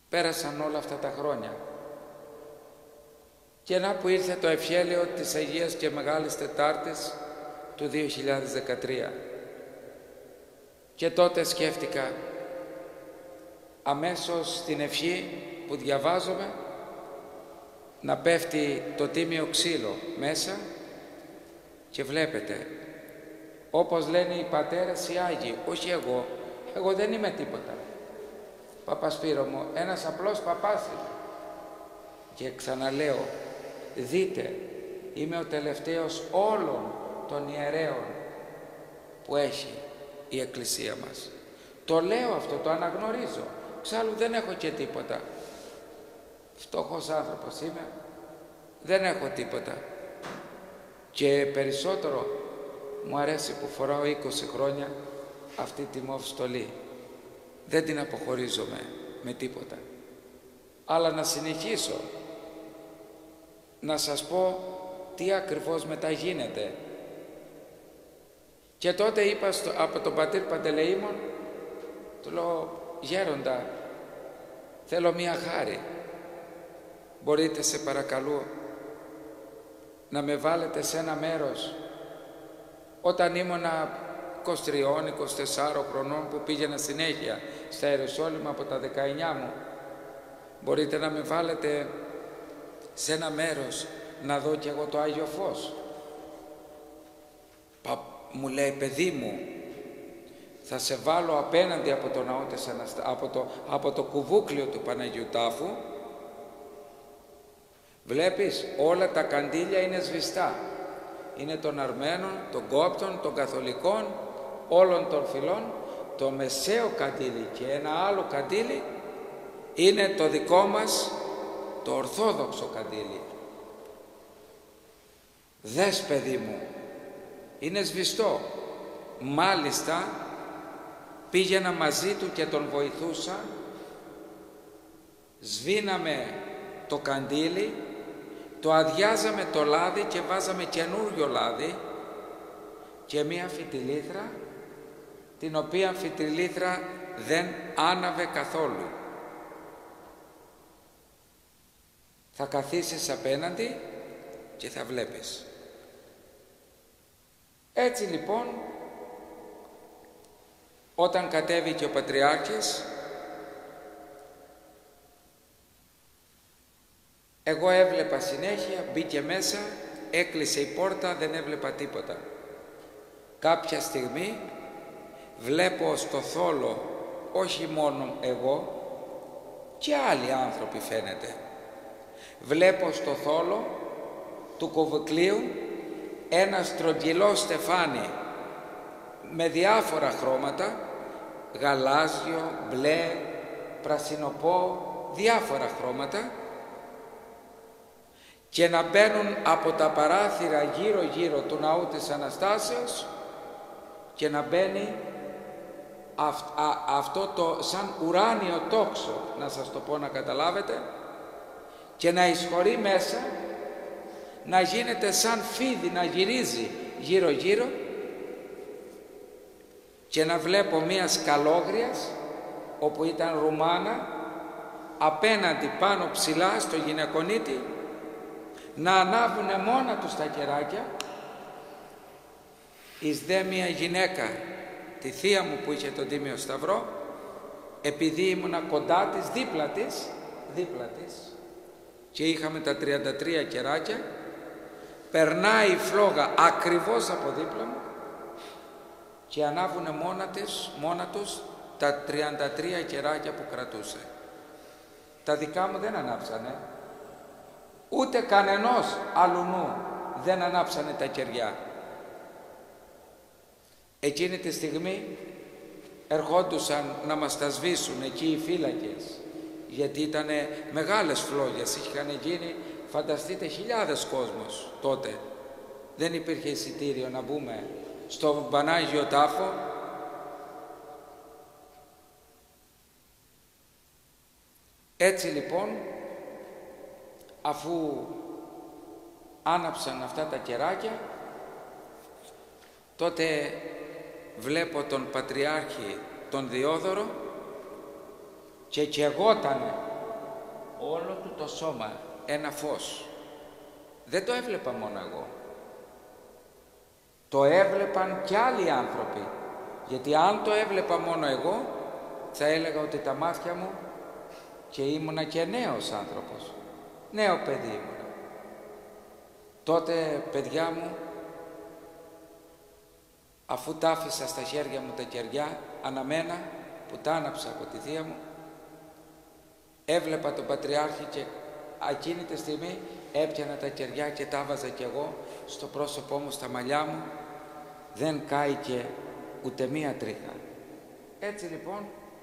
Πέρασαν όλα αυτά τα χρόνια. Και να που ήρθε το ευχέλαιο της Αγίας και Μεγάλης Τετάρτης του 2013. Και τότε σκέφτηκα αμέσως στην ευχή που διαβάζομαι να πέφτει το τίμιο ξύλο μέσα και βλέπετε, όπως λένε οι πατέρες οι Άγιοι, όχι εγώ δεν είμαι τίποτα. Παπασπύρο μου, ένας απλός παπάς είμαι. Και ξαναλέω, δείτε, είμαι ο τελευταίος όλων των ιερέων που έχει η Εκκλησία μας. Το λέω αυτό, το αναγνωρίζω. Ξάλλου δεν έχω και τίποτα. Φτωχός άνθρωπος είμαι, δεν έχω τίποτα. Και περισσότερο μου αρέσει που φοράω 20 χρόνια αυτή τη μοβ στολή. Δεν την αποχωρίζομαι με τίποτα. Αλλά να συνεχίσω να σας πω τι ακριβώς μετά γίνεται. Και τότε είπα από τον πατήρ Παντελεήμων, του λέω, γέροντα, θέλω μία χάρη. Μπορείτε σε παρακαλώ να με βάλετε σε ένα μέρος όταν ήμουνα 23-24 χρονών που πήγαινα συνέχεια στα Ιεροσόλυμα από τα 19 μου. Μπορείτε να με βάλετε σε ένα μέρος να δω κι εγώ το Άγιο Φως. Μου λέει, παιδί μου, θα σε βάλω απέναντι από το ναό της από το κουβούκλιο του Παναγιού Τάφου. Βλέπεις, όλα τα καντήλια είναι σβηστά. Είναι των Αρμένων, των Κόπτων, των Καθολικών, όλων των φυλών. Το μεσαίο καντήλι και ένα άλλο καντήλι είναι το δικό μας, το Ορθόδοξο καντήλι. Δες, παιδί μου, είναι σβηστό. Μάλιστα πήγαινα μαζί του και τον βοηθούσα, σβήναμε το καντήλι, το αδειάζαμε το λάδι και βάζαμε καινούριο λάδι και μία φυτιλήθρα, την οποία φυτιλήθρα δεν άναβε καθόλου. Θα καθίσεις απέναντι και θα βλέπεις. Έτσι λοιπόν, όταν κατέβηκε ο Πατριάρχης, εγώ έβλεπα συνέχεια, μπήκε μέσα, έκλεισε η πόρτα, δεν έβλεπα τίποτα. Κάποια στιγμή βλέπω στο θόλο, όχι μόνο εγώ, και άλλοι άνθρωποι φαίνεται. Βλέπω στο θόλο του κουβουκλίου ένα στρογγυλό στεφάνι με διάφορα χρώματα, γαλάζιο, μπλε, πρασινοπό, διάφορα χρώματα, και να μπαίνουν από τα παράθυρα γύρω-γύρω του ναού της Αναστάσεως και να μπαίνει αυτό το σαν ουράνιο τόξο, να σας το πω να καταλάβετε, και να εισχωρεί μέσα, να γίνεται σαν φίδι, να γυρίζει γύρω-γύρω, και να βλέπω μία σκαλόγριας, όπου ήταν Ρουμάνα, απέναντι πάνω ψηλά στο γυναικονίτη, να ανάβουνε μόνα τους τα κεράκια. Εις δε μία γυναίκα, τη θεία μου που είχε τον Τίμιο Σταυρό, επειδή ήμουνα κοντά της, δίπλα της, και είχαμε τα 33 κεράκια, περνάει η φλόγα ακριβώς από δίπλα μου και ανάβουνε μόνα τους τα 33 κεράκια που κρατούσε. Τα δικά μου δεν ανάψανε, ούτε κανενός αλουνού δεν ανάψανε τα κεριά. Εκείνη τη στιγμή ερχόντουσαν να μας τα σβήσουν εκεί οι φύλακες, γιατί ήταν μεγάλες φλόγες, είχαν γίνει, φανταστείτε, χιλιάδες κόσμος τότε. Δεν υπήρχε εισιτήριο να μπούμε στο Πανάγιο Τάφο. Έτσι λοιπόν, αφού άναψαν αυτά τα κεράκια, τότε βλέπω τον Πατριάρχη τον Διόδωρο και καιγότανε όλο του το σώμα ένα φως. Δεν το έβλεπα μόνο εγώ. Το έβλεπαν κι άλλοι άνθρωποι. Γιατί αν το έβλεπα μόνο εγώ, θα έλεγα ότι τα μάτια μου, και ήμουνα και νέος άνθρωπος, νέο παιδί ήμουνα. Τότε, παιδιά μου, αφού τα άφησα στα χέρια μου τα κεριά, αναμένα, που τα άναψα από τη θεία μου, έβλεπα τον Πατριάρχη και εκείνη τη στιγμή έπιανα τα κεριά και τα βάζα κι εγώ στο πρόσωπό μου, στα μαλλιά μου. Δεν κάηκε ούτε μία τρίχα. Έτσι λοιπόν,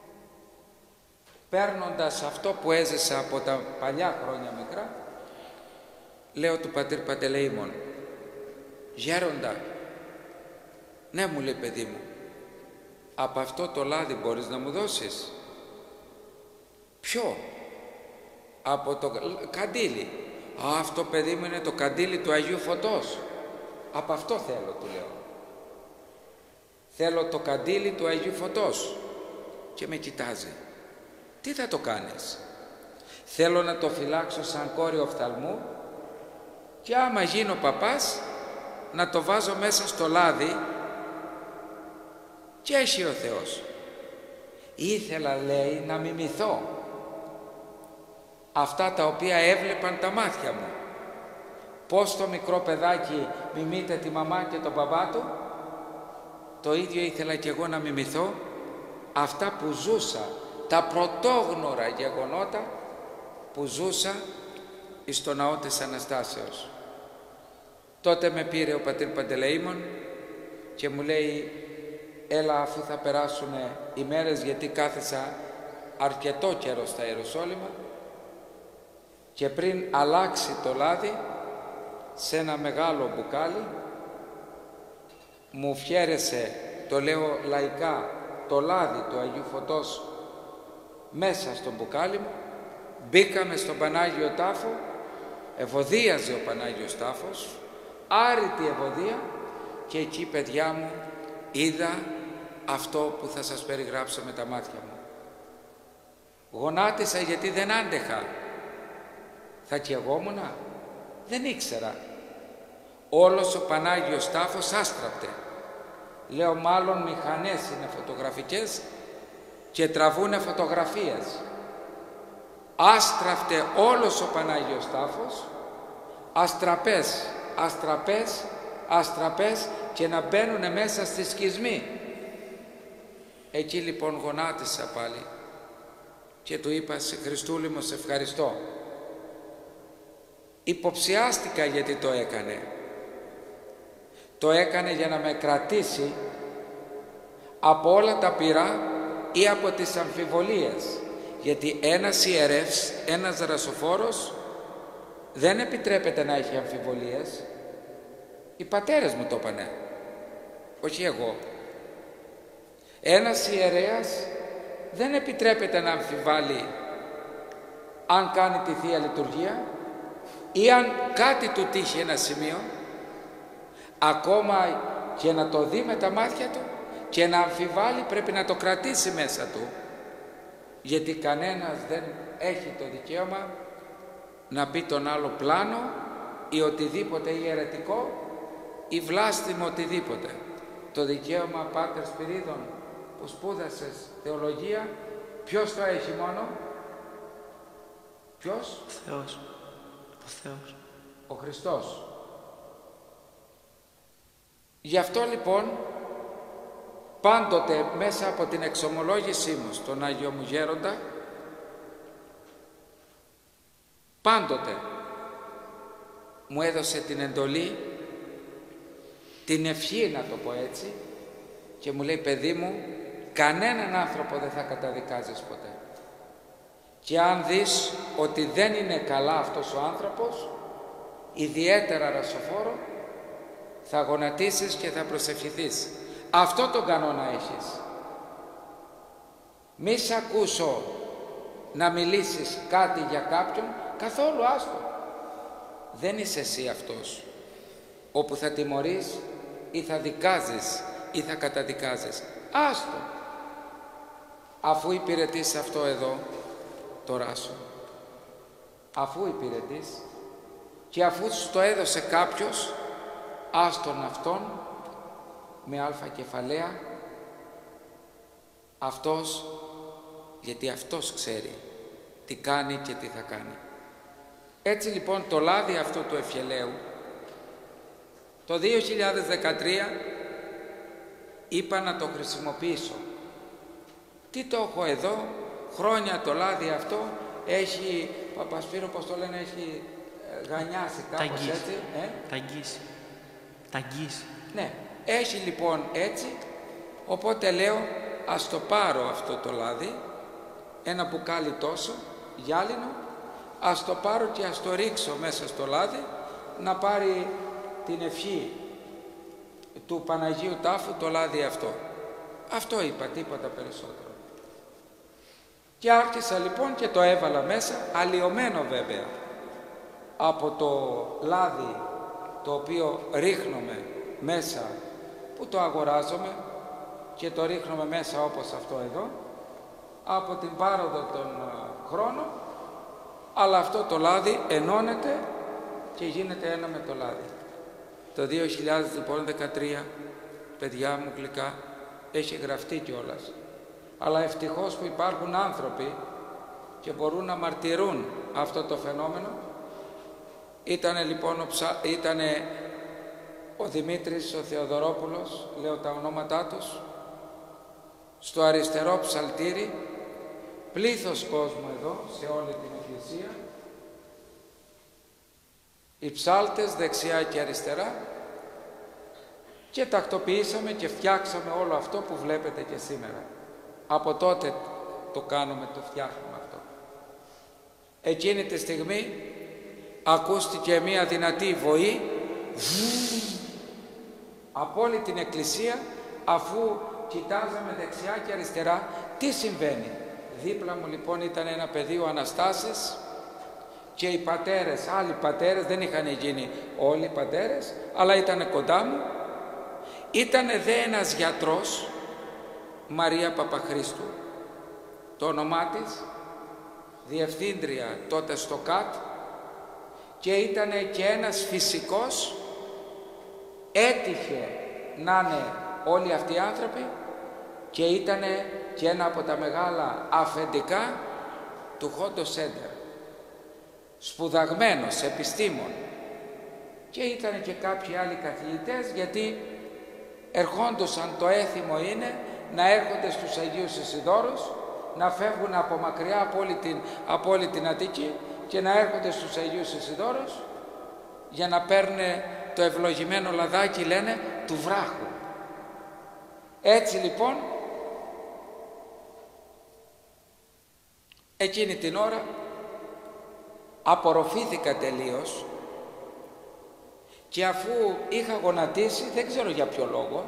παίρνοντας αυτό που έζησα από τα παλιά χρόνια μικρά, λέω του πατήρ Παντελεήμων, γέροντα, ναι, μου λέει, παιδί μου, από αυτό το λάδι μπορείς να μου δώσεις? Ποιο? Από το καντήλι. Αυτό, παιδί μου, είναι το καντήλι του Αγίου Φωτός. Από αυτό θέλω, του λέω. Θέλω το καντήλι του Αγίου Φωτός. Και με κοιτάζει. Τι θα το κάνεις? Θέλω να το φυλάξω σαν κόρη οφθαλμού και άμα γίνω παπάς να το βάζω μέσα στο λάδι και έχει ο Θεός. Ήθελα, λέει, να μιμηθώ αυτά τα οποία έβλεπαν τα μάτια μου. Πώς το μικρό παιδάκι μιμείται τη μαμά και τον μπαμπά του, το ίδιο ήθελα κι εγώ να μιμηθώ αυτά που ζούσα, τα πρωτόγνωρα γεγονότα που ζούσα εις το ναό της Αναστάσεως. Τότε με πήρε ο πατήρ Παντελεήμων και μου λέει, έλα, αφού θα περάσουν οι μέρες, γιατί κάθισα αρκετό καιρό στα Ιεροσόλυμα, και πριν αλλάξει το λάδι σε ένα μεγάλο μπουκάλι, μου φιέρεσε, το λέω λαϊκά, το λάδι του Αγίου Φωτός μέσα στο μπουκάλι μου. Μπήκαμε στον Πανάγιο Τάφο, ευωδίαζε ο Πανάγιος Τάφος, άρρητη ευωδία, και εκεί, παιδιά μου, είδα αυτό που θα σας περιγράψω με τα μάτια μου. Γονάτισα γιατί δεν άντεχα. Θα καιγόμουνα? Δεν ήξερα. Όλος ο Πανάγιος Τάφος άστραπτε. Λέω, μάλλον μηχανές είναι φωτογραφικές και τραβούνε φωτογραφίες. Άστραφτε όλος ο Πανάγιος Τάφος, αστραπές, αστραπές, αστραπές, και να μπαίνουνε μέσα στη σκισμή. Εκεί λοιπόν γονάτισα πάλι και του είπα, σε Χριστούλη μου, σε ευχαριστώ. Υποψιάστηκα γιατί το έκανε. Το έκανε για να με κρατήσει από όλα τα πειρά ή από τις αμφιβολίες. Γιατί ένας ιερεύς, ένας δρασοφόρος δεν επιτρέπεται να έχει αμφιβολίες. Οι πατέρες μου το είπανε, όχι εγώ. Ένας ιερέας δεν επιτρέπεται να αμφιβάλλει αν κάνει τη Θεία Λειτουργία ή αν κάτι του τύχει ένα σημείο, ακόμα και να το δει με τα μάτια του και να αμφιβάλλει, πρέπει να το κρατήσει μέσα του, γιατί κανένας δεν έχει το δικαίωμα να πει τον άλλο πλάνο ή οτιδήποτε ή αιρετικό ή βλάστημο οτιδήποτε. Το δικαίωμα, Πάτερ Σπυρίδων, που σπούδασες θεολογία, ποιος το έχει μόνο? Ποιος? Ο Θεός. Ο Θεός. Ο Χριστός. Γι' αυτό λοιπόν πάντοτε μέσα από την εξομολόγησή μου στον Άγιο μου Γέροντα, πάντοτε μου έδωσε την εντολή, την ευχή να το πω έτσι, και μου λέει, παιδί μου, κανέναν άνθρωπο δεν θα καταδικάζεις ποτέ. Και αν δεις ότι δεν είναι καλά αυτός ο άνθρωπος, ιδιαίτερα ρασοφόρο, θα γονατίσεις και θα προσευχηθείς. Αυτό τον κανόνα έχεις. Μη σ' ακούσω να μιλήσεις κάτι για κάποιον, καθόλου άστο. Δεν είσαι εσύ αυτός όπου θα τιμωρείς ή θα δικάζεις ή θα καταδικάζεις. Άστο. Αφού υπηρετείς αυτό εδώ το ράσο, αφού υπηρετείς και αφού σου το έδωσε κάποιος, άστον αυτόν με αλφα κεφαλαία, αυτός, γιατί αυτός ξέρει τι κάνει και τι θα κάνει. Έτσι λοιπόν το λάδι αυτού του ευχελαίου το 2013 είπα να το χρησιμοποιήσω. Τι το έχω εδώ, χρόνια το λάδι αυτό έχει, Παπασπύρο πως το λένε, έχει γανιάσει κάπως έτσι. Ταγγίσει. Ναι, έχει λοιπόν έτσι, οπότε λέω ας το πάρω αυτό το λάδι, ένα μπουκάλι τόσο, γυάλινο, ας το πάρω και ας το ρίξω μέσα στο λάδι να πάρει την ευχή του Παναγίου Τάφου το λάδι αυτό. Αυτό είπα, τίποτα περισσότερο. Και άρχισα λοιπόν και το έβαλα μέσα, αλλοιωμένο βέβαια από το λάδι το οποίο ρίχνουμε μέσα, που το αγοράζομαι και το ρίχνουμε μέσα όπως αυτό εδώ, από την πάροδο των χρόνων, αλλά αυτό το λάδι ενώνεται και γίνεται ένα με το λάδι. Το 2013, παιδιά μου γλυκά, έχει γραφτεί κιόλας. Αλλά ευτυχώς που υπάρχουν άνθρωποι και μπορούν να μαρτυρούν αυτό το φαινόμενο. Ήτανε λοιπόν ο Δημήτρης ο Θεοδωρόπουλος, λέω τα ονόματά τους, στο αριστερό ψαλτήρι, πλήθος κόσμου εδώ σε όλη την εκκλησία, οι ψάλτες δεξιά και αριστερά, και τακτοποιήσαμε και φτιάξαμε όλο αυτό που βλέπετε και σήμερα. Από τότε το κάνουμε, το φτιάχνουμε αυτό. Εκείνη τη στιγμή ακούστηκε μία δυνατή βοή από όλη την εκκλησία, αφού κοιτάζαμε δεξιά και αριστερά τι συμβαίνει. Δίπλα μου λοιπόν ήταν ένα πεδίο Αναστάσης και οι πατέρες, άλλοι πατέρες, δεν είχαν γίνει όλοι οι πατέρες, αλλά ήταν κοντά μου. Ήτανε δε ένας γιατρός, Μαρία Παπαχρίστου, το όνομά της, διευθύντρια τότε στο ΚΑΤ, και ήτανε και ένας φυσικός, έτυχε να είναι όλοι αυτοί οι άνθρωποι, και ήτανε και ένα από τα μεγάλα αφεντικά του Χόντο Σέντερ, σπουδαγμένος επιστήμον, και ήτανε και κάποιοι άλλοι καθηγητές, γιατί ερχόντουσαν, το έθιμο είναι να έρχονται στους Αγίους Ισιδώρους, να φεύγουν από μακριά από όλη την Αττική και να έρχονται στους Αγίους Ισιδώρους για να παίρνουν το ευλογημένο λαδάκι, λένε, του βράχου. Έτσι λοιπόν εκείνη την ώρα απορροφήθηκα τελείως, και αφού είχα γονατίσει, δεν ξέρω για ποιο λόγο,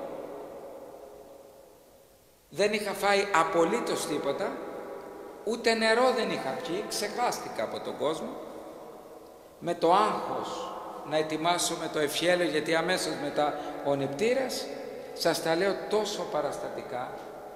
δεν είχα φάει απολύτως τίποτα, ούτε νερό δεν είχα πιει, ξεχάστηκα από τον κόσμο, με το άγχος να ετοιμάσουμε το ευχέλαιο, γιατί αμέσως μετά ο νηπτήρας, σας τα λέω τόσο παραστατικά,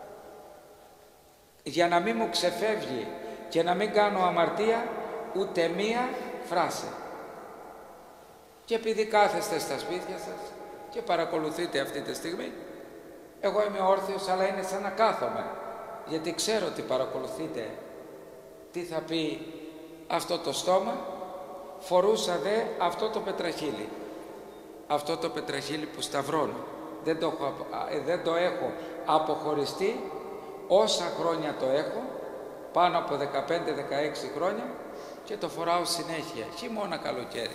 για να μην μου ξεφεύγει και να μην κάνω αμαρτία ούτε μία φράση. Και επειδή κάθεστε στα σπίτια σας και παρακολουθείτε αυτή τη στιγμή, εγώ είμαι όρθιος, αλλά είναι σαν να κάθομαι, γιατί ξέρω ότι παρακολουθείτε τι θα πει αυτό το στόμα. Φορούσα δε αυτό το πετραχύλι, αυτό το πετραχύλι που σταυρώνω, δεν το έχω αποχωριστεί, όσα χρόνια το έχω, πάνω από 15-16 χρόνια, και το φοράω συνέχεια, χειμώνα καλοκαίρι.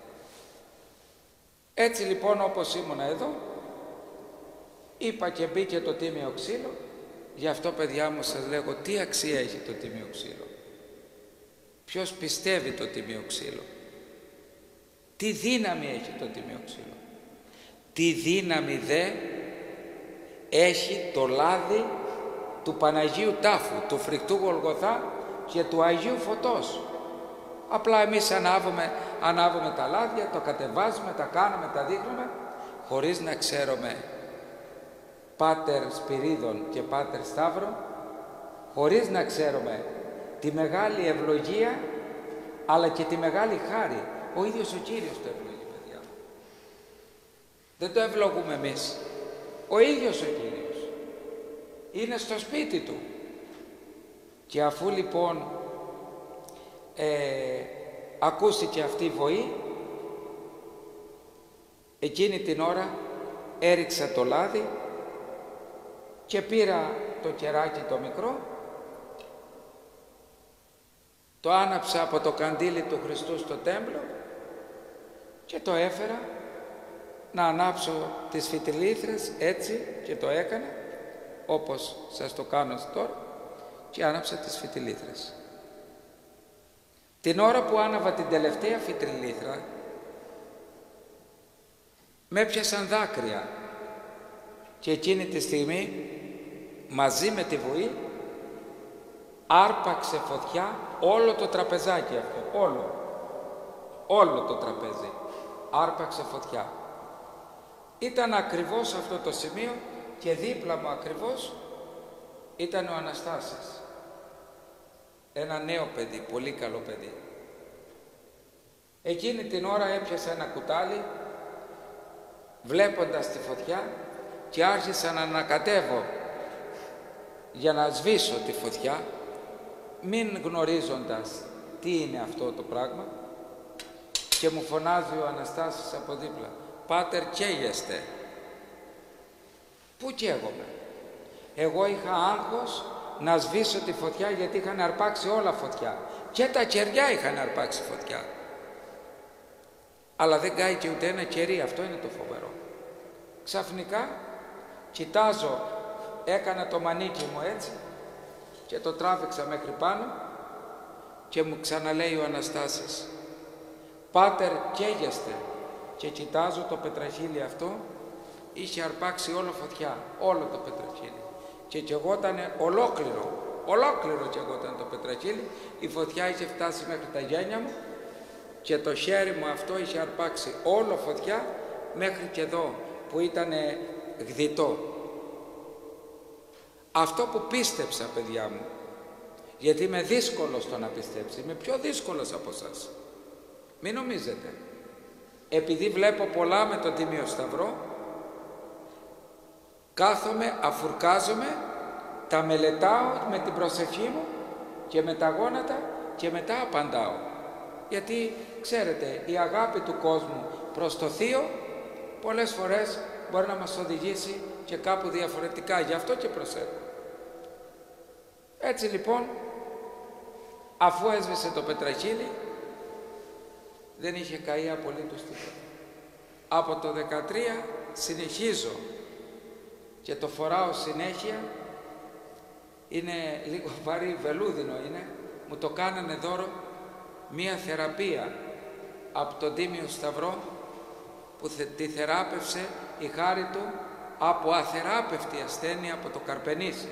Έτσι λοιπόν, όπως ήμουνα εδώ, είπα και μπήκε το τίμιο ξύλο. Γι' αυτό, παιδιά μου, σας λέγω τι αξία έχει το τίμιο ξύλο. Ποιος πιστεύει το τίμιο ξύλο? Τι δύναμη έχει το τίμιο ξύλο? Τι δύναμη δε έχει το λάδι του Παναγίου Τάφου, του φρικτού Γολγοθά και του Αγίου Φωτός? Απλά εμείς ανάβουμε τα λάδια, το κατεβάζουμε, τα κάνουμε, τα δείχνουμε, χωρίς να ξέρουμε Πάτερ Σπυρίδων και Πάτερ Σταύρο, χωρίς να ξέρουμε τη μεγάλη ευλογία αλλά και τη μεγάλη χάρη. Ο ίδιος ο Κύριος το ευλογεί, παιδιά. Δεν το ευλογούμε εμείς. Ο ίδιος ο Κύριος. Είναι στο σπίτι Του. Και αφού λοιπόν ακούστηκε αυτή η βοή, εκείνη την ώρα έριξα το λάδι και πήρα το κεράκι το μικρό, το άναψα από το καντήλι του Χριστού στο τέμπλο και το έφερα να ανάψω τις φυτιλήθρες, έτσι, και το έκανα όπως σας το κάνω τώρα, και άναψα τις φυτιλήθρες. Την ώρα που άναβα την τελευταία φυτιλήθρα, με έπιασαν δάκρυα και εκείνη τη στιγμή, μαζί με τη βοή, άρπαξε φωτιά όλο το τραπεζάκι αυτό, όλο το τραπέζι άρπαξε φωτιά. Ήταν ακριβώς αυτό το σημείο και δίπλα μου ακριβώς ήταν ο Αναστάσης, ένα νέο παιδί, πολύ καλό παιδί. Εκείνη την ώρα έπιασα ένα κουτάλι βλέποντας τη φωτιά και άρχισα να ανακατεύω για να σβήσω τη φωτιά, μην γνωρίζοντας τι είναι αυτό το πράγμα, και μου φωνάζει ο Αναστάσης από δίπλα: «Πάτερ, καίγεστε». Πού καίγομαι? Εγώ είχα άγχος να σβήσω τη φωτιά, γιατί είχαν αρπάξει όλα φωτιά και τα κεριά είχαν αρπάξει φωτιά, αλλά δεν κάηκε ούτε ένα κερί. Αυτό είναι το φοβερό. Ξαφνικά κοιτάζω, έκανα το μανίκι μου έτσι και το τράβηξα μέχρι πάνω και μου ξαναλέει ο Αναστάσης: «Πάτερ, καίγεστε». Και κοιτάζω το πετραχύλι αυτό, είχε αρπάξει όλο φωτιά, όλο το πετραχύλι, και καιγότανε ολόκληρο καιγόταν το πετραχύλι. Η φωτιά είχε φτάσει μέχρι τα γένια μου και το χέρι μου αυτό είχε αρπάξει όλο φωτιά μέχρι και εδώ που ήταν γδιτό. Αυτό που πίστεψα, παιδιά μου, γιατί είμαι δύσκολος στο να πιστέψει, είμαι πιο δύσκολος από σας, μην νομίζετε. Επειδή βλέπω πολλά με τον Τίμιο Σταυρό, κάθομαι, αφουρκάζομαι, τα μελετάω με την προσευχή μου και με τα γόνατα και μετά απαντάω. Γιατί ξέρετε, η αγάπη του κόσμου προς το Θείο πολλές φορές μπορεί να μας οδηγήσει και κάπου διαφορετικά, γι' αυτό και προσέχω. Έτσι λοιπόν, αφού έσβησε το πετραχύλι, δεν είχε καεί απολύτως τίποτα. Από το 13 συνεχίζω και το φοράω συνέχεια. Είναι λίγο βαρύ, βελούδινο είναι. Μου το κάνανε δώρο μία θεραπεία από τον Τίμιο Σταυρό, που τη θεράπευσε η χάρη του από αθεράπευτη ασθένεια, από το Καρπενήσι.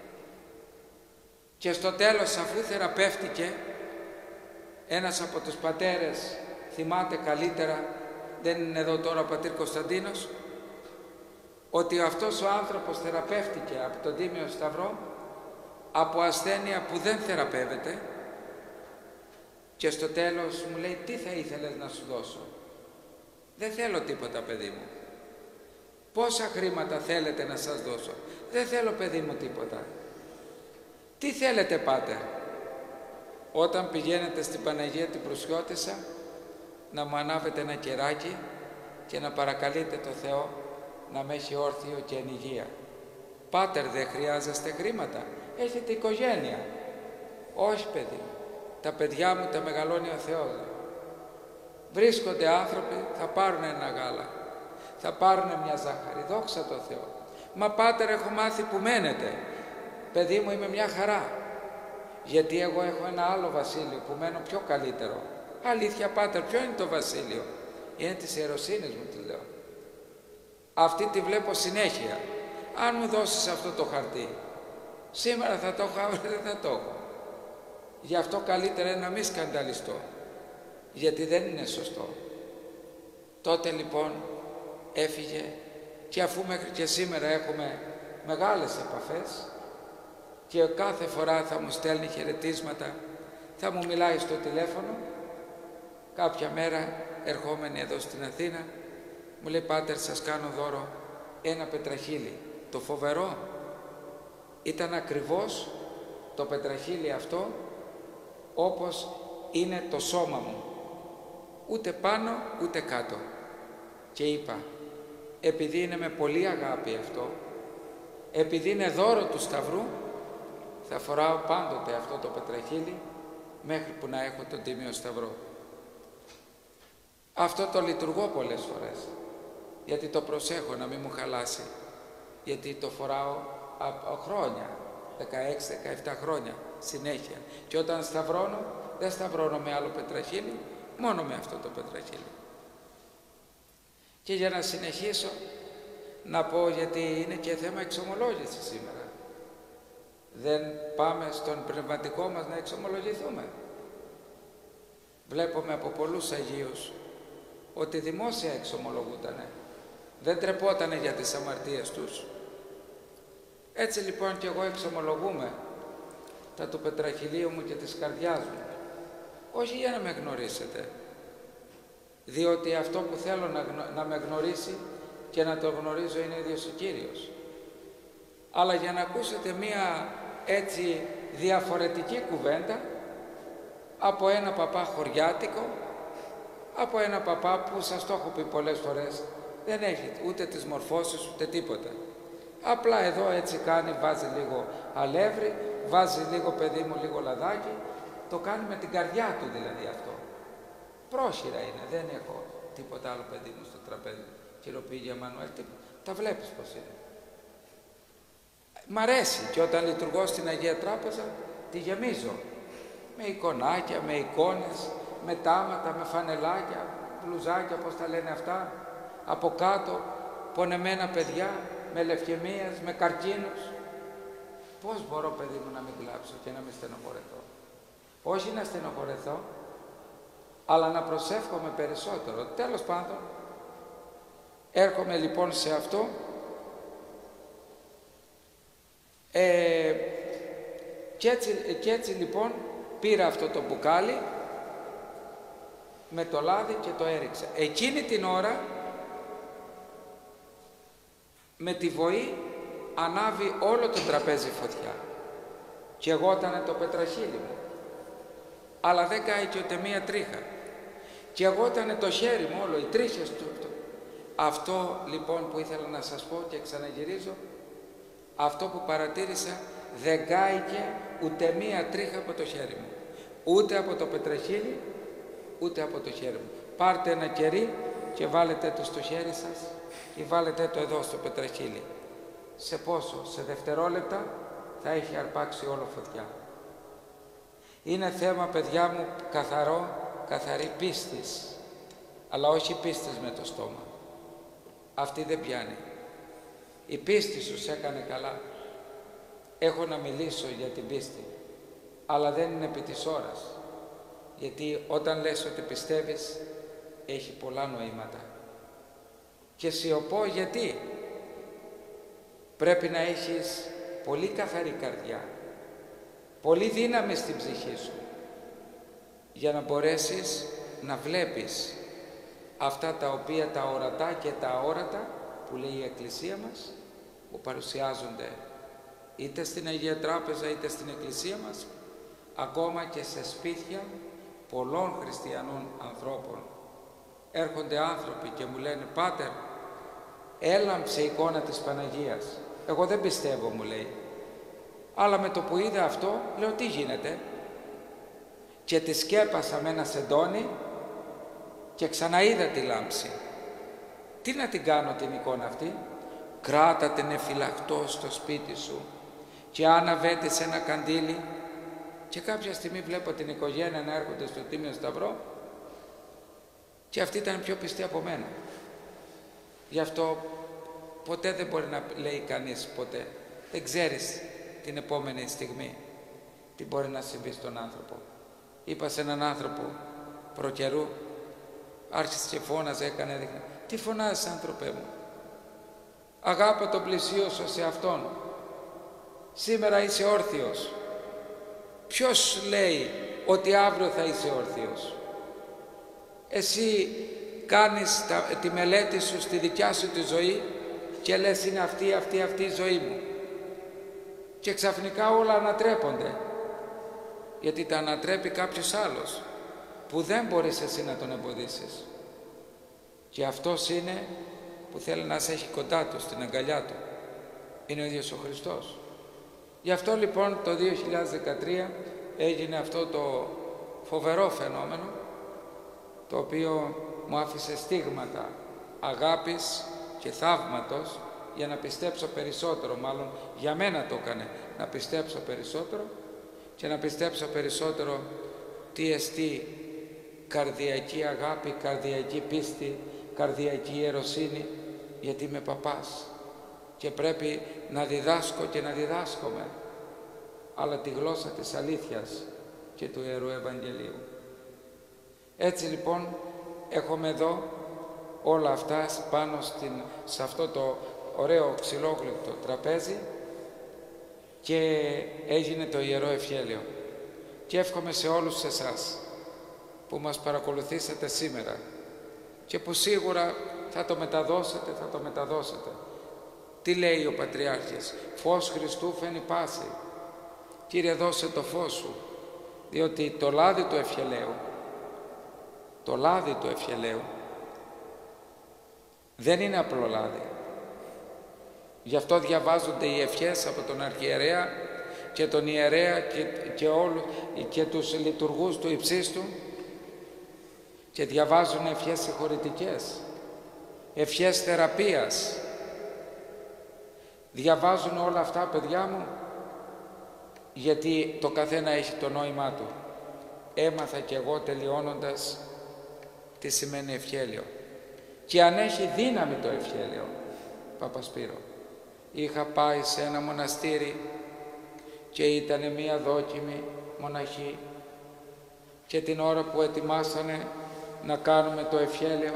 Και στο τέλος, αφού θεραπεύτηκε, ένας από τους πατέρες, θυμάται καλύτερα, δεν είναι εδώ τώρα ο πατήρ Κωνσταντίνος, ότι αυτός ο άνθρωπος θεραπεύτηκε από τον Τίμιο Σταυρό από ασθένεια που δεν θεραπεύεται, και στο τέλος μου λέει: «Τι θα ήθελες να σου δώσω?» «Δεν θέλω τίποτα, παιδί μου». «Πόσα χρήματα θέλετε να σας δώσω?» «Δεν θέλω, παιδί μου, τίποτα». «Τι θέλετε, πάτερ?» «Όταν πηγαίνετε στην Παναγία την Προσιώτισσα, να μου ανάβετε ένα κεράκι και να παρακαλείτε το Θεό να με έχει όρθιο και εν υγεία». «Πάτερ, δεν χρειάζεστε χρήματα, έχετε οικογένεια». «Όχι, παιδί μου, τα παιδιά μου τα μεγαλώνει ο Θεός». «Βρίσκονται άνθρωποι, θα πάρουν ένα γάλα, θα πάρουν μια ζάχαρη, δόξα τω Θεώ». «Μα πάτερ, έχω μάθει που μένετε». «Παιδί μου, είμαι μια χαρά, γιατί εγώ έχω ένα άλλο βασίλειο που μένω πιο καλύτερο». «Αλήθεια, πάτερ, ποιο είναι το βασίλειο?» «Είναι της ιεροσύνης μου», της λέω. «Αυτή τη βλέπω συνέχεια. Αν μου δώσεις αυτό το χαρτί, σήμερα θα το έχω, αύριο δεν θα το έχω. Γι' αυτό καλύτερα είναι να μην σκανδαλιστώ, γιατί δεν είναι σωστό». Τότε λοιπόν έφυγε, και αφού μέχρι και σήμερα έχουμε μεγάλες επαφές και κάθε φορά θα μου στέλνει χαιρετίσματα, θα μου μιλάει στο τηλέφωνο, Κάποια μέρα ερχόμενοι εδώ στην Αθήνα μου λέει, «Πάτερ, σας κάνω δώρο ένα πετραχύλι». Το φοβερό ήταν ακριβώς το πετραχύλι αυτό όπως είναι το σώμα μου, ούτε πάνω ούτε κάτω. Και είπα, επειδή είναι με πολύ αγάπη αυτό, επειδή είναι δώρο του Σταυρού, θα φοράω πάντοτε αυτό το πετραχύλι μέχρι που να έχω τον Τίμιο Σταυρό. Αυτό το λειτουργώ πολλές φορές, γιατί το προσέχω να μην μου χαλάσει, γιατί το φοράω από χρόνια, 16-17 χρόνια συνέχεια, και όταν σταυρώνω, δεν σταυρώνω με άλλο πετραχύλι, μόνο με αυτό το πετραχύλι. Και για να συνεχίσω να πω, γιατί είναι και θέμα εξομολόγηση σήμερα, δεν πάμε στον πνευματικό μας να εξομολογηθούμε. Βλέπουμε από πολλούς Αγίους ότι δημόσια εξομολογούτανε, δεν τρεπότανε για τις αμαρτίες τους. Έτσι λοιπόν και εγώ εξομολογούμε τα του πετραχυλίου μου και της καρδιάς μου, όχι για να με γνωρίσετε, διότι αυτό που θέλω να με γνωρίσει και να το γνωρίζω είναι ίδιος ο Κύριος, αλλά για να ακούσετε μία έτσι διαφορετική κουβέντα από ένα παπά χωριάτικο, από ένα παπά που σας το έχω πει πολλές φορές, δεν έχει ούτε τις μορφώσεις ούτε τίποτα. Απλά εδώ έτσι κάνει, βάζει λίγο αλεύρι, βάζει λίγο, παιδί μου, λίγο λαδάκι, το κάνει με την καρδιά του δηλαδή αυτό. Πρόχειρα είναι, δεν έχω τίποτα άλλο, παιδί μου, στο τραπέζι. Κυροπήγια Μανουέλ, τα βλέπεις πως είναι. Μ' αρέσει, και όταν λειτουργώ στην Αγία Τράπεζα τη γεμίζω με εικονάκια, με εικόνες, με τάματα, με φανελάκια, μπλουζάκια, πώς τα λένε αυτά, από κάτω πονεμένα παιδιά με λευκαιμίες, με καρκίνους. Πώς μπορώ, παιδί μου, να μην κλάψω και να μην στενοχωρεθώ? Όχι να στενοχωρεθώ, αλλά να προσεύχομαι περισσότερο. Τέλος πάντων, έρχομαι λοιπόν σε αυτό. Και έτσι λοιπόν πήρα αυτό το μπουκάλι με το λάδι και το έριξα. Εκείνη την ώρα με τη βοή ανάβει όλο το τραπέζι φωτιά και εγώτανε το πετραχύλι μου, αλλά δεν κάει και ούτε μία τρίχα, και εγώτανε το χέρι μου όλο, οι τρίχες του. Αυτό λοιπόν που ήθελα να σας πω, και ξαναγυρίζω, αυτό που παρατήρησα, δεν κάηκε ούτε μία τρίχα από το χέρι μου, ούτε από το πετραχύλι, ούτε από το χέρι μου. Πάρτε ένα κερί και βάλετε το στο χέρι σας και βάλετε το εδώ στο πετραχύλι. Σε πόσο? Σε δευτερόλεπτα θα έχει αρπάξει όλο φωτιά. Είναι θέμα, παιδιά μου, καθαρή πίστης, αλλά όχι πίστης με το στόμα. Αυτή δεν πιάνει. Η πίστη σου σε έκανε καλά. Έχω να μιλήσω για την πίστη, αλλά δεν είναι επί της ώρας, γιατί όταν λες ότι πιστεύεις έχει πολλά νοήματα. Και σιωπώ γιατί πρέπει να έχεις πολύ καθαρή καρδιά, πολύ δύναμη στην ψυχή σου, για να μπορέσεις να βλέπεις αυτά τα οποία τα ορατά και τα αόρατα που λέει η Εκκλησία μας, που παρουσιάζονται είτε στην Αγία Τράπεζα είτε στην Εκκλησία μας, ακόμα και σε σπίτια πολλών χριστιανών ανθρώπων. Έρχονται άνθρωποι και μου λένε, «Πάτερ, έλαμψε η εικόνα της Παναγίας». Εγώ δεν πιστεύω, μου λέει, αλλά με το που είδα αυτό, λέω, τι γίνεται? Και τη σκέπασα με ένα σεντόνι και ξαναείδα τη λάμψη. Τι να την κάνω την εικόνα αυτή? Κράτα την εφυλακτό στο σπίτι σου και άναβε τη σε ένα καντήλι. Και κάποια στιγμή βλέπω την οικογένεια να έρχονται στο Τίμιο Σταυρό και αυτή ήταν πιο πιστή από μένα. Γι' αυτό ποτέ δεν μπορεί να λέει κανείς ποτέ. Δεν ξέρεις την επόμενη στιγμή τι μπορεί να συμβεί στον άνθρωπο. Είπα σε έναν άνθρωπο προκαιρού, άρχισε και φώναζε, έκανε έδειχνα. Τι φωνάζεις, άνθρωπε μου? Αγάπα τον πλησίο σου σε Αυτόν. Σήμερα είσαι όρθιος. Ποιος λέει ότι αύριο θα είσαι όρθιος? Εσύ κάνεις τη μελέτη σου στη δικιά σου τη ζωή και λες είναι αυτή η ζωή μου. Και ξαφνικά όλα ανατρέπονται. Γιατί τα ανατρέπει κάποιος άλλος που δεν μπορείς εσύ να τον εμποδίσεις. Και αυτός είναι που θέλει να σε έχει κοντά του, στην αγκαλιά του. Είναι ο ίδιος ο Χριστός. Γι' αυτό λοιπόν το 2013 έγινε αυτό το φοβερό φαινόμενο, το οποίο μου άφησε στίγματα αγάπης και θαύματος για να πιστέψω περισσότερο, μάλλον για μένα το έκανε, να πιστέψω περισσότερο και να πιστέψω περισσότερο τι εστί καρδιακή αγάπη, καρδιακή πίστη, καρδιακή ιεροσύνη, γιατί είμαι παπάς και πρέπει να διδάσκω και να διδάσκομαι, αλλά τη γλώσσα της αλήθειας και του Ιερού Ευαγγελίου. Έτσι λοιπόν έχουμε εδώ όλα αυτά πάνω σε αυτό το ωραίο ξυλόγλυπτο τραπέζι και έγινε το Ιερό Ευχέλιο. Και εύχομαι σε όλους εσάς που μας παρακολουθήσατε σήμερα και που σίγουρα θα το μεταδώσετε. Τι λέει ο Πατριάρχης? Φως Χριστού φαίνει πάση. Κύριε, δώσε το φως σου, διότι το λάδι του ευχελαίου δεν είναι απλό λάδι. Γι' αυτό διαβάζονται οι ευχές από τον αρχιερέα και τον ιερέα και τους λειτουργούς του υψίστου και διαβάζουν ευχές συγχωρητικές, ευχές θεραπείας. Διαβάζουν όλα αυτά, παιδιά μου, γιατί το καθένα έχει το νόημά του. Έμαθα κι εγώ τελειώνοντας τι σημαίνει ευχέλιο. Και αν έχει δύναμη το ευχέλιο, Παπασπύρο, είχα πάει σε ένα μοναστήρι και ήταν μία δόκιμη μοναχή και την ώρα που ετοιμάσανε να κάνουμε το ευχέλιο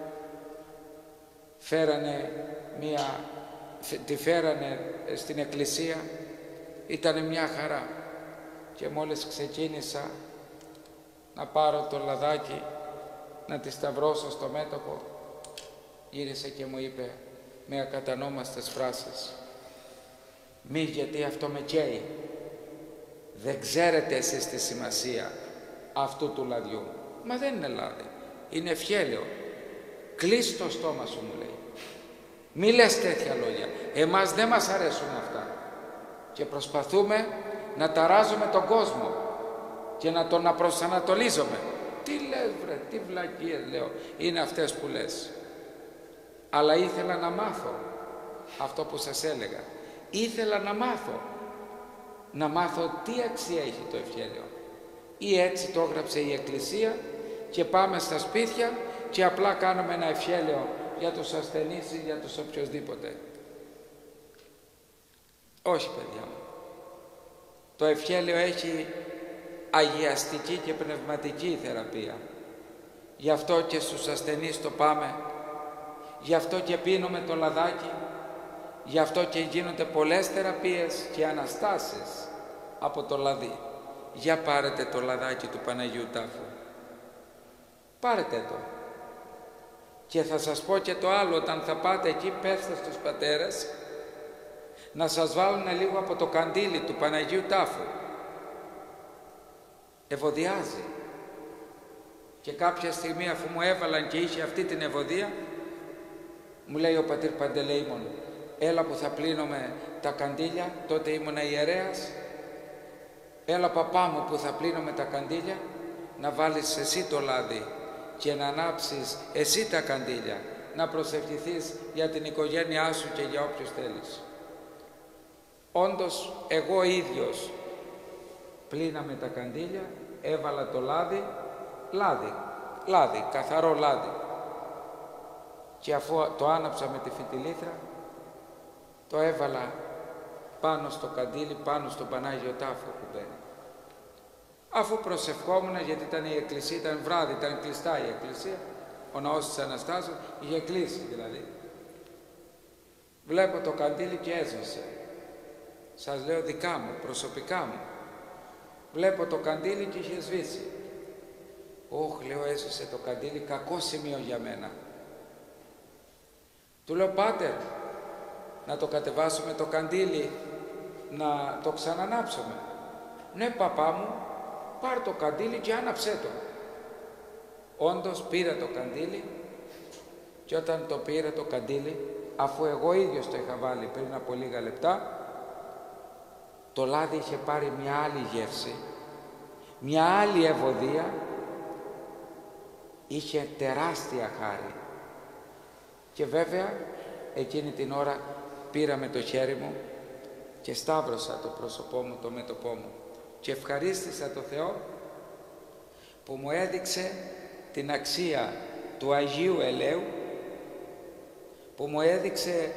τη φέρανε στην εκκλησία, ήταν μια χαρά και μόλις ξεκίνησα να πάρω το λαδάκι να τη σταυρώσω στο μέτωπο, γύρισε και μου είπε με ακατανόμαστες φράσεις: «Μη, γιατί αυτό με καίει. Δεν ξέρετε εσείς τη σημασία αυτού του λαδιού». Μα δεν είναι λάδι, είναι ευχέλαιο. Κλείς το στόμα σου, μου λέει. Μη λες τέτοια λόγια. Εμάς δεν μας αρέσουν αυτά. Και προσπαθούμε να ταράζουμε τον κόσμο και να τον απροσανατολίζουμε. Τι λες βρε, τι βλακίες, λέω. Είναι αυτές που λες. Αλλά ήθελα να μάθω αυτό που σας έλεγα. Ήθελα να μάθω τι αξία έχει το ευχέλαιο. Ή έτσι το έγραψε η Εκκλησία και πάμε στα σπίτια και απλά κάνουμε ένα ευχέλαιο για τους ασθενείς ή για τους οποιοσδήποτε. Όχι, παιδιά μου. Το ευχέλαιο έχει αγιαστική και πνευματική θεραπεία. Γι' αυτό και στους ασθενείς το πάμε. Γι' αυτό και πίνουμε το λαδάκι. Γι' αυτό και γίνονται πολλές θεραπείες και αναστάσεις από το λαδί. Για πάρετε το λαδάκι του Παναγίου Τάφου. Πάρετε το. Και θα σας πω και το άλλο, όταν θα πάτε εκεί, πέστε στους πατέρες να σας βάλουν λίγο από το καντήλι του Παναγίου Τάφου. Ευωδιάζει. Και κάποια στιγμή, αφού μου έβαλαν και είχε αυτή την ευωδία, μου λέει ο πατήρ Παντελεήμων: «Έλα που θα πλύνομαι τα καντήλια», τότε ήμουνα ιερέας, «Έλα παπά μου που θα πλύνομαι τα καντήλια, να βάλεις εσύ το λάδι και να ανάψεις εσύ τα καντήλια, να προσευχηθείς για την οικογένειά σου και για όποιους θέλεις». Όντως εγώ ίδιος πλύναμε τα καντήλια, έβαλα το λάδι, καθαρό λάδι, και αφού το άναψα με τη φιτιλήθρα, το έβαλα πάνω στο καντήλι, πάνω στον Πανάγιο Τάφο που μπαίνει. Αφού προσευχόμουν, γιατί ήταν η εκκλησία, ήταν βράδυ, ήταν κλειστά η εκκλησία, ο ναός της Αναστάσεως είχε κλείσει δηλαδή. Βλέπω το καντήλι και έσβησε. Σας λέω δικά μου, προσωπικά μου. Βλέπω το καντήλι και είχε σβήσει. «Όχ», λέω, «έζησε το καντήλι, κακό σημείο για μένα». Του λέω, «Πάτερ, να το κατεβάσουμε το καντήλι, να το ξανανάψουμε». «Ναι, παπά μου, πάρ' το καντήλι και άναψέ το». Όντως πήρα το καντήλι και όταν το πήρα το καντήλι, αφού εγώ ίδιος το είχα βάλει πριν από λίγα λεπτά, το λάδι είχε πάρει μια άλλη γεύση, μια άλλη ευωδία, είχε τεράστια χάρη. Και βέβαια εκείνη την ώρα πήρα με το χέρι μου και σταύρωσα το πρόσωπό μου, το μέτωπό μου και ευχαρίστησα το Θεό που μου έδειξε την αξία του Αγίου Ελαίου, που μου έδειξε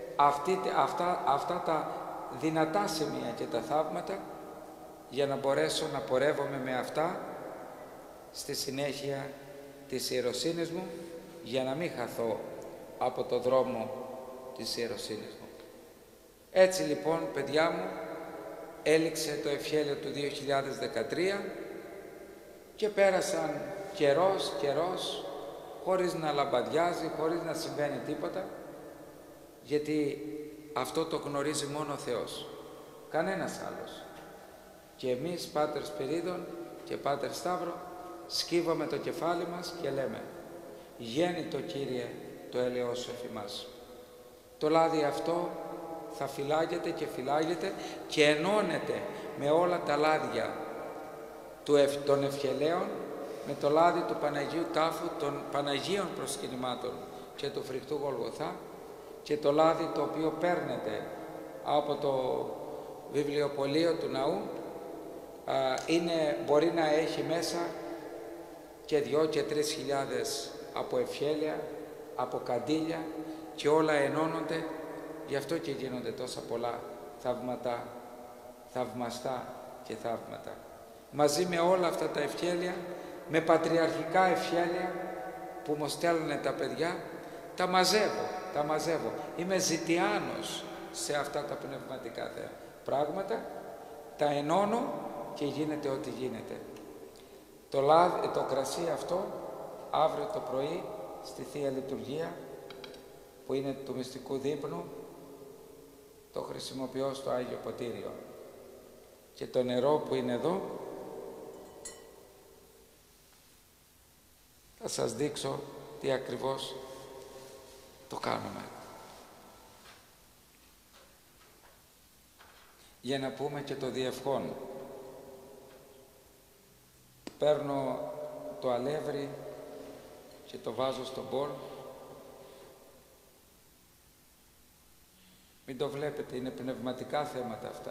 αυτά τα δυνατά σημεία και τα θαύματα για να μπορέσω να πορεύομαι με αυτά στη συνέχεια της ιεροσύνης μου, για να μην χαθώ από το δρόμο της ιεροσύνης μου. Έτσι λοιπόν, παιδιά μου, έληξε το ευχέλιο του 2013 και πέρασαν καιρός, χωρίς να λαμπαδιάζει, χωρίς να συμβαίνει τίποτα, γιατί αυτό το γνωρίζει μόνο ο Θεός, κανένας άλλος. Και εμείς, Πάτερ Σπυρίδων και Πάτερ Σταύρο, σκύβαμε το κεφάλι μας και λέμε «Γέννητο Κύριε το έλεος σου εφημάς». Το λάδι αυτό θα φυλάγεται και φυλάγεται και ενώνεται με όλα τα λάδια των ευχελαίων, με το λάδι του Παναγίου Τάφου, των Παναγίων προσκυνημάτων και του φρικτού Γολγοθά, και το λάδι το οποίο παίρνεται από το βιβλιοπωλείο του ναού, μπορεί να έχει μέσα και 2.000 και 3.000 από ευχέλαια, από καντήλια, και όλα ενώνονται, γι' αυτό και γίνονται τόσα πολλά θαυμαστά και θαύματα. Μαζί με όλα αυτά τα ευχέλαια, με πατριαρχικά ευχέλαια που μου στέλνουν τα παιδιά, τα μαζεύω. Είμαι ζητιάνος σε αυτά τα πνευματικά πράγματα, τα ενώνω και γίνεται ό,τι γίνεται. Το κρασί αυτό, αύριο το πρωί, στη Θεία Λειτουργία, που είναι του μυστικού δείπνου, το χρησιμοποιώ στο Άγιο Ποτήριο. Και το νερό που είναι εδώ, θα σας δείξω τι ακριβώς το κάνουμε. Για να πούμε και το διευχόν. Παίρνω το αλεύρι και το βάζω στο μπολ. Μην το βλέπετε, είναι πνευματικά θέματα αυτά.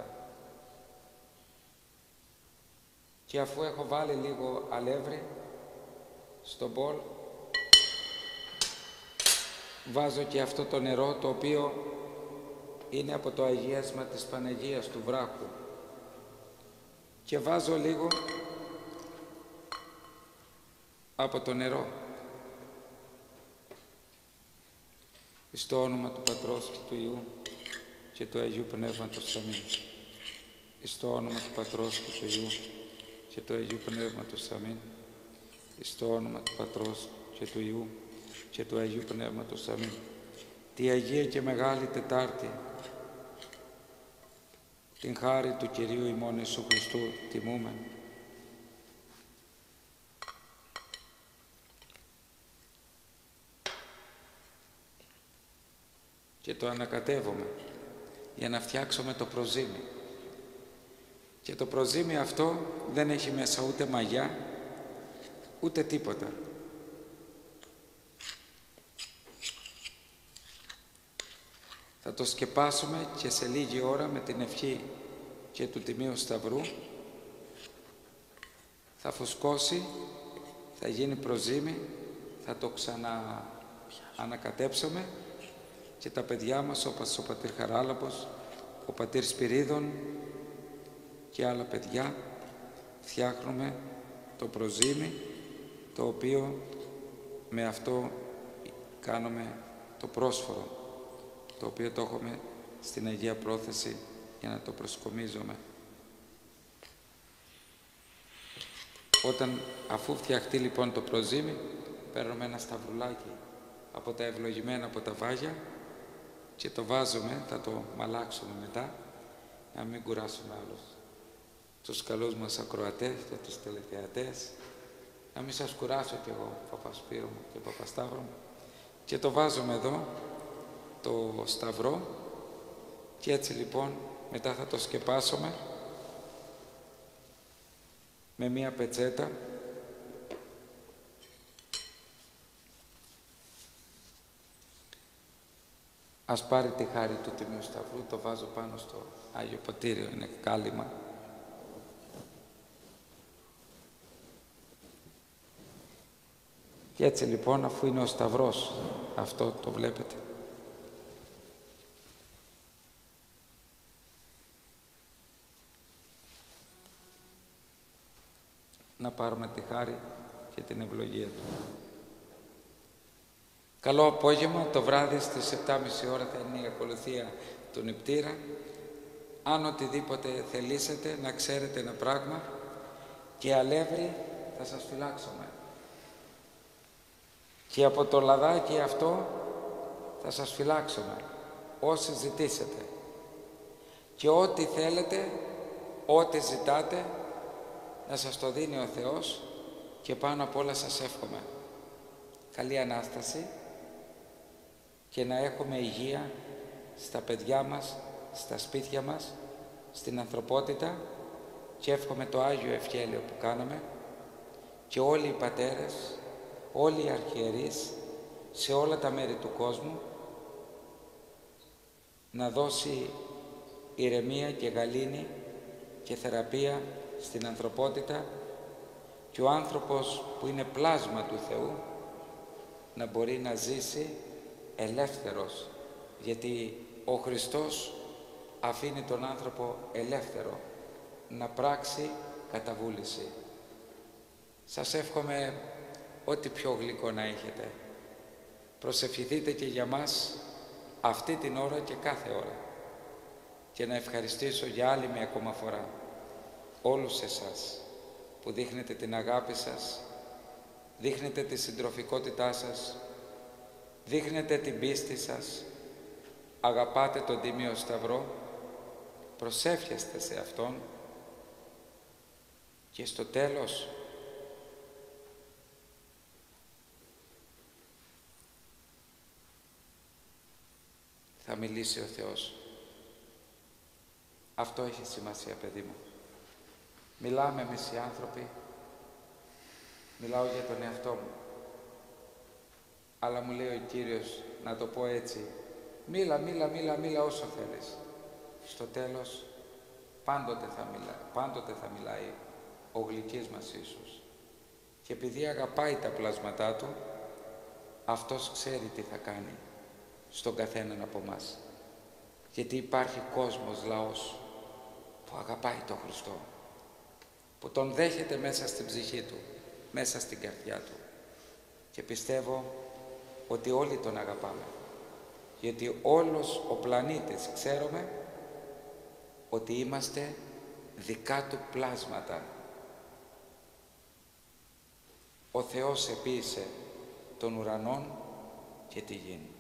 Και αφού έχω βάλει λίγο αλεύρι στο μπολ, βάζω και αυτό το νερό, το οποίο είναι από το αγίασμα της Παναγίας του Βράχου, και βάζω λίγο από το νερό. Στο όνομα του Πατρός και του Υιού και του Αγίου Πνεύματος. Αμήν. Στο όνομα του Πατρός και του Υιού και του Αγίου Πνεύματος. Αμήν. Στο όνομα του Πατρός και του Υιού και του Αγίου Πνεύματος. Αμήν. Τη Αγία και Μεγάλη Τετάρτη, την χάρη του Κυρίου ημών Ιησού Χριστού τιμούμε. Και το ανακατεύουμε για να φτιάξουμε το προζύμι. Και το προζύμι αυτό δεν έχει μέσα ούτε μαγιά, ούτε τίποτα. Θα το σκεπάσουμε και σε λίγη ώρα με την ευχή και του Τιμίου Σταυρού θα φουσκώσει, θα γίνει προζύμι, θα το ανακατέψουμε, και τα παιδιά μας, όπως ο πατήρ Χαράλαμπος, ο πατήρ Σπυρίδων και άλλα παιδιά, φτιάχνουμε το προζύμι, το οποίο με αυτό κάνουμε το πρόσφορο, το οποίο το έχουμε στην Αγία Πρόθεση για να το προσκομίζουμε. Αφού φτιαχτεί λοιπόν το προζύμι, παίρνουμε ένα σταυρουλάκι από τα ευλογημένα από τα βάγια και το βάζουμε, θα το μαλάξουμε μετά, να μην κουράσουμε άλλους τους καλούς μας ακροατές και τους τηλεθεατές, να μην σας κουράσω κι εγώ, Παπασπύρο μου και Παπασταύρο μου. Και το βάζουμε εδώ, το σταυρό, και έτσι λοιπόν μετά θα το σκεπάσουμε με μία πετσέτα. Ας πάρει τη χάρη του Τιμίου Σταυρού, το βάζω πάνω στο Άγιο Ποτήριο, είναι κάλυμα. Και έτσι λοιπόν, αφού είναι ο Σταυρός, αυτό το βλέπετε, να πάρουμε τη χάρη και την ευλογία του. Καλό απόγευμα, το βράδυ στις 7.30 ώρα θα είναι η ακολουθία του νηπτήρα. Αν οτιδήποτε θελήσετε, να ξέρετε ένα πράγμα, και αλεύρι θα σας φυλάξουμε. Και από το λαδάκι αυτό θα σας φυλάξουμε, όσοι ζητήσετε. Και ό,τι θέλετε, ό,τι ζητάτε, να σας το δίνει ο Θεός, και πάνω απ' όλα σας εύχομαι καλή Ανάσταση και να έχουμε υγεία στα παιδιά μας, στα σπίτια μας, στην ανθρωπότητα, και εύχομαι το Άγιο Ευχέλιο που κάναμε και όλοι οι πατέρες, όλοι οι αρχιερείς σε όλα τα μέρη του κόσμου, να δώσει ηρεμία και γαλήνη και θεραπεία στην ανθρωπότητα, και ο άνθρωπος που είναι πλάσμα του Θεού να μπορεί να ζήσει ελεύθερος, γιατί ο Χριστός αφήνει τον άνθρωπο ελεύθερο να πράξει κατά βούληση. Σας εύχομαι ό,τι πιο γλυκό να έχετε. Προσευχηθείτε και για μας αυτή την ώρα και κάθε ώρα, και να ευχαριστήσω για άλλη μια ακόμα φορά όλους εσάς που δείχνετε την αγάπη σας, δείχνετε τη συντροφικότητά σας, δείχνετε την πίστη σας, αγαπάτε τον Τίμιο Σταυρό, προσεύχεστε σε Αυτόν, και στο τέλος θα μιλήσει ο Θεός. Αυτό έχει σημασία, παιδί μου. Μιλάμε εμείς οι άνθρωποι, μιλάω για τον εαυτό μου, αλλά μου λέει ο Κύριος να το πω έτσι: μίλα όσο θέλεις. Στο τέλος πάντοτε θα μιλάει ο γλυκής μας Ιησούς. Και επειδή αγαπάει τα πλάσματά Του, Αυτός ξέρει τι θα κάνει στον καθέναν από μας. Γιατί υπάρχει κόσμος, λαός που αγαπάει τον Χριστό, που Τον δέχεται μέσα στην ψυχή του, μέσα στην καρδιά του. Και πιστεύω ότι όλοι Τον αγαπάμε, γιατί όλος ο πλανήτης ξέρουμε ότι είμαστε δικά Του πλάσματα. Ο Θεός επίησε τον ουρανόν και τη γη.